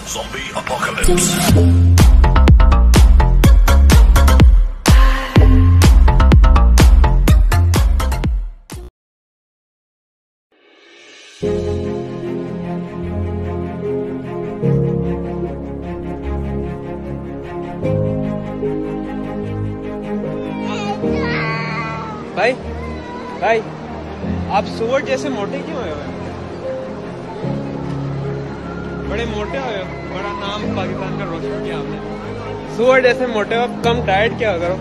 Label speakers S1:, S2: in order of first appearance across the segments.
S1: Zombie apocalypse.
S2: भाई भाई, आप सुअर जैसे मोटे क्यों हुए हो? बड़े मोटे हुए हो, बड़ा नाम पाकिस्तान का रोशन किया आपने। सुअर जैसे मोटे हो, कम डाइट क्या करो।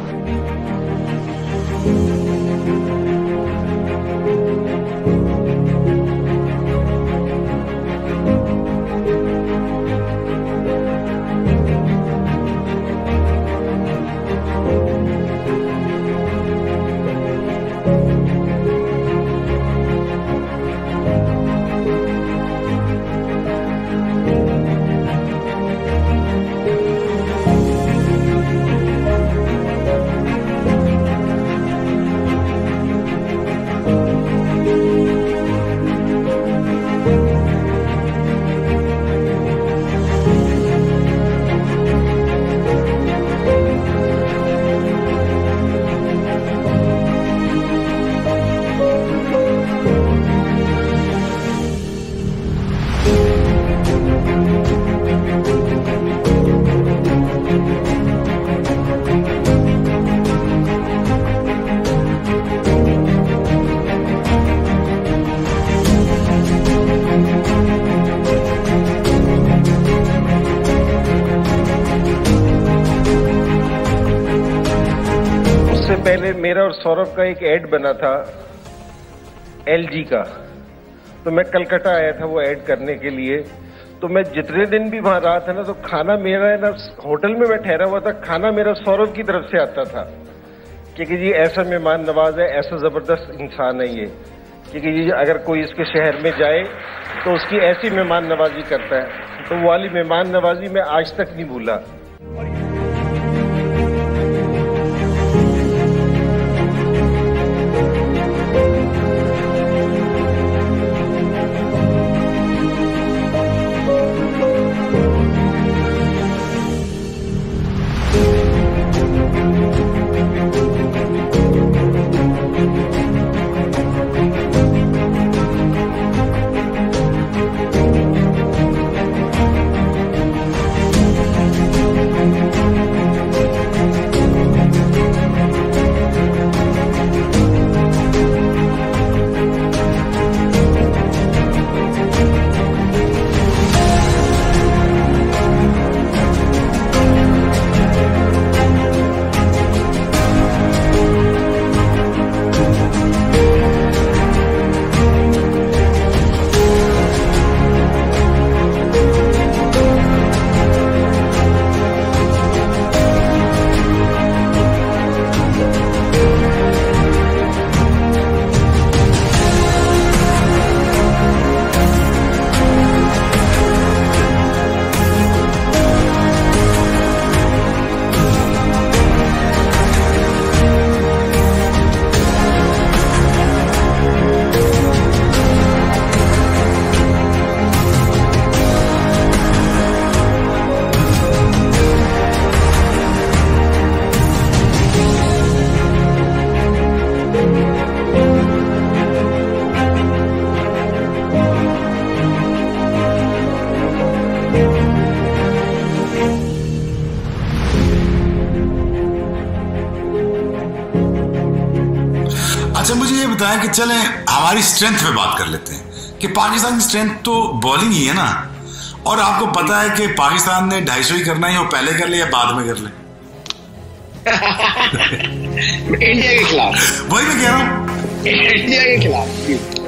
S3: पहले मेरा और सौरभ का एक ऐड बना था LG का, तो मैं कलकत्ता आया था वो ऐड करने के लिए। तो मैं जितने दिन भी वहां रहा था ना, तो खाना मेरा है ना, होटल में मैं ठहरा हुआ था, खाना मेरा सौरभ की तरफ से आता था, क्योंकि जी ऐसा मेहमान नवाज है, ऐसा जबरदस्त इंसान है ये, क्योंकि जी अगर कोई इसके शहर में जाए तो उसकी ऐसी मेहमान नवाजी करता है। तो वो वाली मेहमान नवाजी मैं आज तक नहीं भूला।
S1: अच्छा, मुझे ये बताएं कि चलें हमारी स्ट्रेंथ पे बात कर लेते हैं कि पाकिस्तान की स्ट्रेंथ तो बॉलिंग ही है ना, और आपको पता है कि पाकिस्तान ने 250 ही करना है, वो पहले कर ले या बाद में कर ले।
S4: इंडिया के खिलाफ,
S1: वही मैं कह रहा हूँ,
S4: इंडिया के खिलाफ।